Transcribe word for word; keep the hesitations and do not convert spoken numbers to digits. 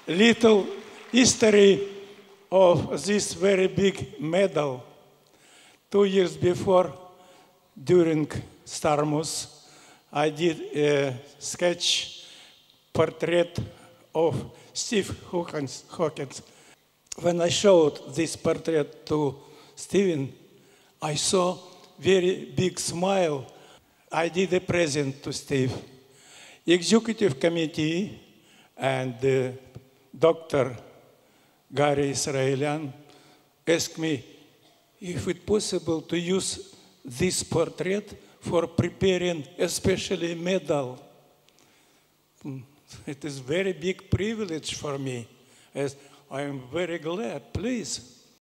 Little history of this very big medal. Two years before, during Starmus, I did a sketch portrait of Steve Hawkins. Hawkins. When I showed this portrait to Steven, I saw very big smile. I did a present to Steve. Executive committee and uh, Doctor Gary Israelian asked me if it's possible to use this portrait for preparing especially medal. It is very big privilege for me, as I am very glad, please.